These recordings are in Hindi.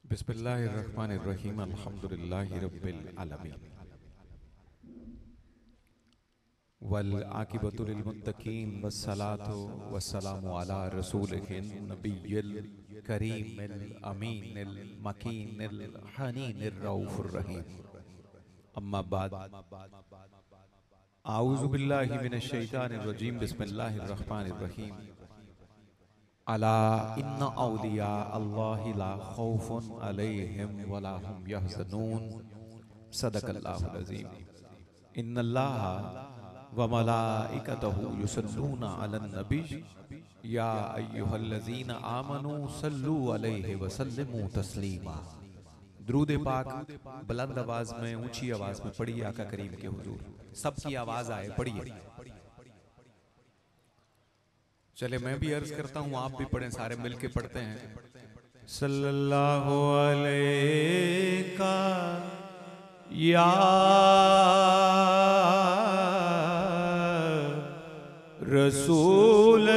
बिस्मिल्लाहिर्रहमानिर्रहीम अल्हम्दुलिल्लाहि रब्बिल आलमीन वल आकिबतु लिल मुत्तकीन वस्सलातु वस्सलामु अला रसूलिहिन नबिय्यिल करीमिल अमीनिल मकीनिल हनीनिर रऊफुर रहीम अम्मा बाद आऊज़ु बिल्लाहि मिनश शैतानिर रजीम बिस्मिल्लाहिर्रहमानिर्रहीम अला इन्ना औलिया अल्लाहि ला खौफुन अलैहिम वला हुम यहज़नून सदक़ल्लाहुल अज़ीम इन्नल्लाहा व मलाइकतहु युसल्लूना अलन नबी या अय्युहल्लज़ीना आमनू सल्लू अलैहि व सल्लिमू तस्लीमा। दुरूद पाक बुलंद आवाज में, ऊंची आवाज में पढ़िए आका करीम के हुजूर, सबकी आवाज आए, पढ़िए। चले मैं भी अर्ज करता हूं, आप भी पढ़ें, सारे मिलके पढ़ते हैं। सल्लल्लाहु अलैका या रसूल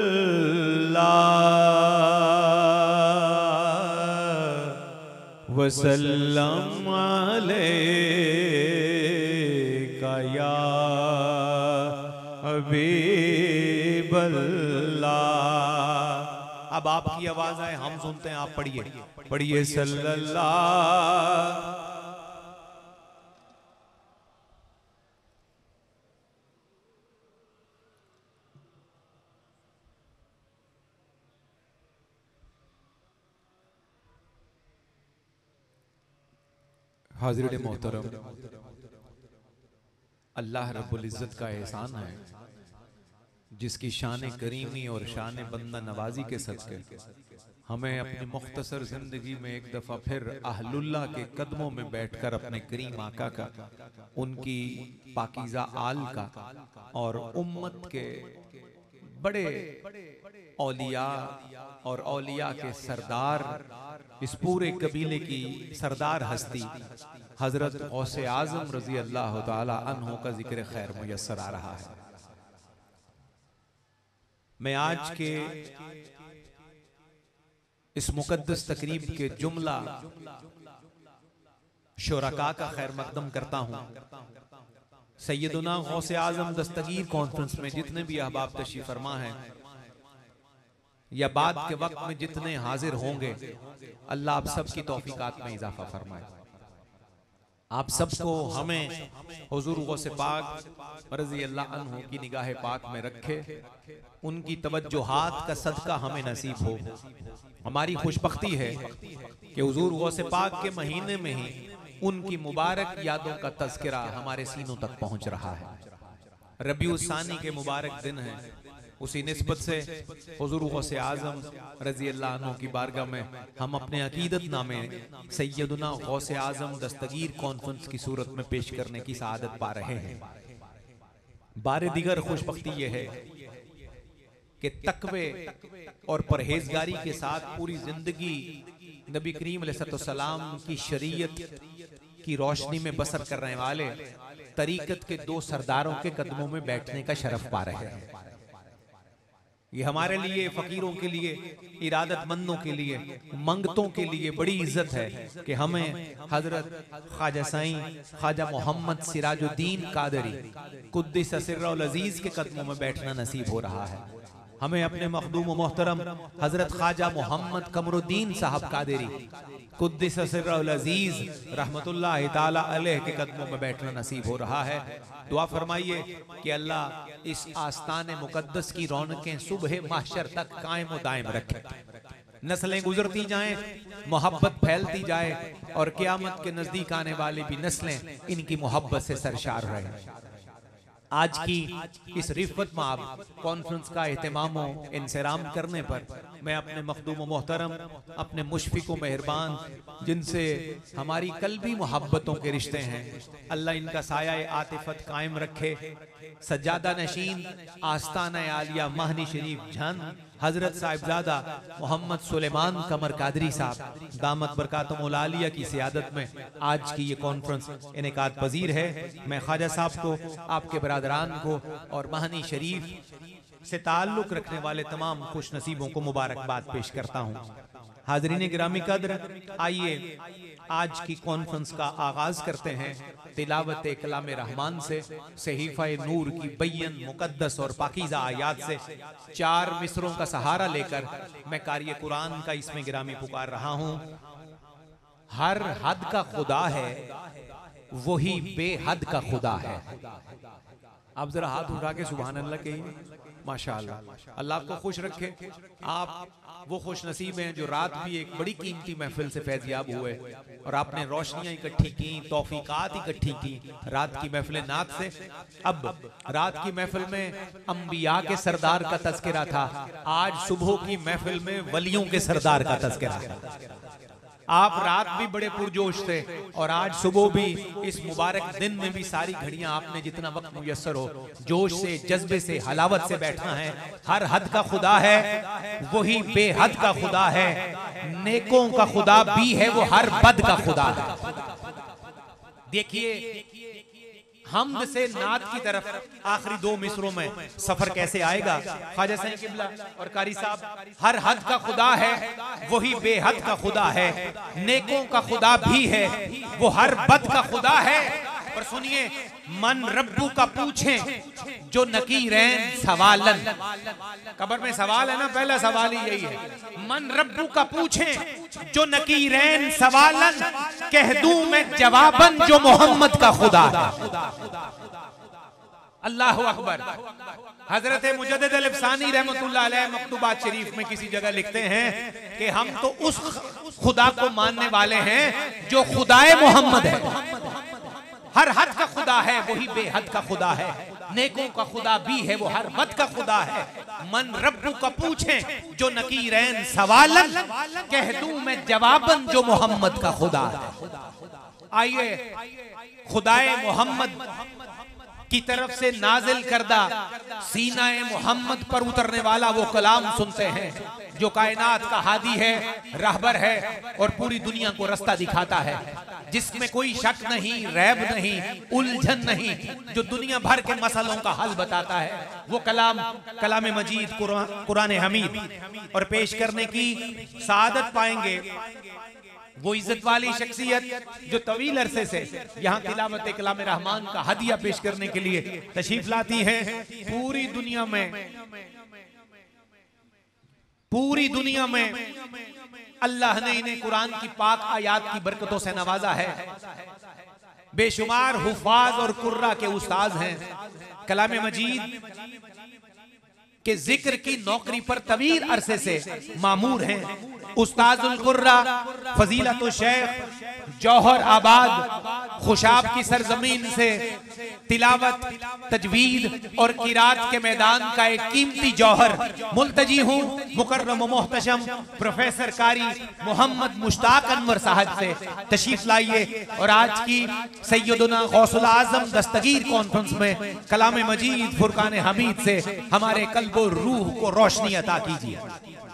अल्लाह वसल्लम अलैका या हबीब अल्लाह। अब आपकी आवाज आए, हम सुनते हैं, आप पढ़िए पढ़िए। सल्लल्लाहु हाज़िरीन मोहतरम, अल्लाह रब्बुल इज़्ज़त का एहसान है जिसकी शान करीमी और शान बंदा नवाजी के सदक़े हमें अपनी मुख्तसर जिंदगी में एक दफा फिर अहलुल्लाह के कदमों में बैठकर अपने करीम आका का, उनकी पाकीज़ा आल का और उम्मत के बड़े औलिया और औलिया के सरदार, इस पूरे कबीले की सरदार हस्ती हजरत गौसे आजम रजी अल्लाह ताला अन्हु का जिक्र खैर मुयस्सर आ रहा है। मैं आज के इस मुकद्दस तकरीब के जुमला शुरका का खैर मकदम करता हूं। सैयदुना गौसे आजम दस्तगीर कॉन्फ्रेंस में जितने भी अहबाब तशरीफ फरमा हैं या बाद के वक्त में जितने हाजिर होंगे, अल्लाह आप सबकी तौफीकात में इजाफा फरमाए। आप सबको हमें हुजूर गौसे पाक रज़ी अल्लाह अन्हु की निगाह पाक में रखे, उनकी तवज्जुहात का सदका हमें नसीब हो। हमारी खुशबख्ती है कि हुजूर गौसे पाक के महीने में ही उनकी मुबारक यादों का तज़किरा हमारे सीनों तक पहुंच रहा है। रबीउल सानी के मुबारक दिन है, उसी निस्बत से हुजूर गौसे आजम रजी अल्लाह अन्हु की बारगाह में हम अपने अकीदत नामे सैयदुना गौसे आजम दस्तगीर कॉन्फ्रेंस की सूरत में पेश करने की सआदत पा रहे हैं। बारे दिगर खुशबख्ती यह है कि तकवे और परहेजगारी के साथ पूरी जिंदगी नबी करीम अलैहिस्सलाम की शरीयत की रोशनी में बसर करने वाले तरीकत के दो सरदारों के कदमों में बैठने का शरफ पा रहे हैं। ये हमारे लिए, फकीरों के लिए, इरादतमंदों के लिए, मंगतों के लिए बड़ी इज्जत है कि हमें हजरत ख्वाजा साईं ख्वाजा मोहम्मद सिराजुद्दीन कादरी कुद्दिस सिर्रुल अजीज के कदमों में बैठना नसीब हो रहा है। हमें अपने मखदूम मोहतरम हजरत ख्वाजा मोहम्मद कमरुद्दीन साहब कादरी कुद्दिस सिर्रुल अजीज रहमतुल्लाह ताला अलैह के कदमों में बैठना नसीब हो रहा है। दुआ फरमाइए कि अल्लाह इस आस्ताने मुकद्दस की रौनकें सुबह महशर तक कायम व दायम रखे, नस्लें गुजरती जाएं, मोहब्बत फैलती जाए और क़यामत के नजदीक आने वाली भी नस्लें इनकी मोहब्बत से सरशार रहें। आज की इस रिफ़त माब कॉन्फ्रेंस का एहतमाम इंसराम करने पर मैं अपने मखदूम मोहतरम, अपने मुशफिक मेहरबान, जिनसे हमारी कल्बी मोहब्बतों के रिश्ते हैं, अल्लाह इनका साया आतिफत कायम रखे। सज्जादा नशीन आस्ताना आलिया महनी शरीफ झन हजरत साहिबजादा मोहम्मद सुलेमान कमर कादरी साहब दामत बरकातुम उल आलिया की सियादत में आज की ये कॉन्फ्रेंस इनेकाद पजीर है। मैं ख्वाजा साहब को, आपके बरादरान को और महनी शरीफ से ताल्लुक रखने वाले तमाम खुश नसीबों को मुबारकबाद पेश करता हूँ। हाज़रीन गिरामी कद्र, आइए आज की कॉन्फ्रेंस का आगाज करते हैं तिलावत कलाम रहमान से, सहीफा नूर की बैयन मुकद्दस और पाकीज़ा आयात से 4 मिसरों का सहारा लेकर मैं कारी कुरान का इसमें गिरामी पुकार रहा हूं। हर हद का खुदा है, वही बेहद का खुदा है। आप जरा हाथ उठा के सुभान अल्लाह कहिए। माशाअल्लाह, अल्लाह आपको खुश रखे। आप वो खुश नसीब हैं जो रात भी एक बड़ी कीमती महफिल से फैज़याब हुए और आपने रोशनियां इकट्ठी की, तौफीकात इकट्ठी की रात की महफिल नात से। अब रात की महफिल में अंबिया के सरदार का तज़किरा था, आज सुबह की महफिल में वलियों के सरदार का तज़किरा है। आप रात भी बड़े पुरजोश थे और आज सुबह भी इस मुबारक दिन में भी सारी घड़ियां आपने जितना वक्त मुयस्सर हो जोश से, जज्बे से, हलावत से बैठना है। हर हद का खुदा है, वही बेहद का खुदा है। नेकों का खुदा भी है, वो हर बद का खुदा है। देखिए हमद से नात की तरफ आखिरी 2 मिसरों में सफर कैसे आएगा। ख्वाजा साईं किबला और कारी साहब, हर हद का खुदा है, वही बेहद का खुदा है। नेकों का खुदा भी है, वो हर बद का खुदा है। और सुनिए, मन रब्बू का पूछें जो नकीरैन सवालन। कब्र में सवाल है ना, पहला सवाल ही यही है। मन रब्बू का पूछें जो नकीरैन सवालन, कह दूं मैं जवाबन जो मोहम्मद का खुदा है। अल्लाह अकबर। हजरत मुजद्दिद अल-अफ़सानी रहमतुल्लाह अलैह मकतूबात शरीफ में किसी जगह लिखते हैं कि हम तो उस खुदा को मानने वाले हैं जो खुदाए मोहम्मद है। हर हद का खुदा है, वही बेहद का खुदा है। नेकों का खुदा भी है, वो हर बद का खुदा है। मन रब्बू का पूछें जो नकीरैन सवालन, कह दूं मैं जवाबन जो मोहम्मद का खुदा है। आइए खुदाए मोहम्मद की तरफ से नाजिल करदा सीनाए मोहम्मद पर उतरने वाला वो कलाम सुनते हैं जो कायनात का हादी है, रहबर है और पूरी दुनिया को रास्ता दिखाता है, जिसमें कोई शक नहीं, रैब नहीं, उलझन नहीं, जो दुनिया भर के मसलों का हल बताता है। वो कलाम कलाम मजीद कुरान हमीद और पेश करने की सादत पाएंगे वो इज्जत वाली शख्सियत जो तवील अरसे से यहाँ तिलावत कलाम रहमान का हदिया पेश करने के लिए तशरीफ लाती हैं। पूरी दुनिया में अल्लाह ने इन्हें कुरान की पाक आयात की बरकतों से नवाजा है। बेशुमार हुफाज और कुर्रा के उस्ताद हैं। कलाम मजीद के जिक्र की नौकरी पर तवील अरसे से मामूर हैं। उस्ताजुल कुर्रा फजीलतुल शेख जौहर आबाद खुशाब की सरजमीन से तिलावत, तजवीद और किरात के मैदान का एक कीमती जौहर मुल्तजी हूँ मुकर्रम व मोहतशम प्रोफेसर कारी मोहम्मद मुश्ताक अनवर साहब से तशरीफ लाइए और आज की सैयदुना गौसुल आजम दस्तगीर कॉन्फ्रेंस में कलाम मजीद फुरकान हमीद से हमारे कल्ब और रूह को रोशनी अता कीजिए।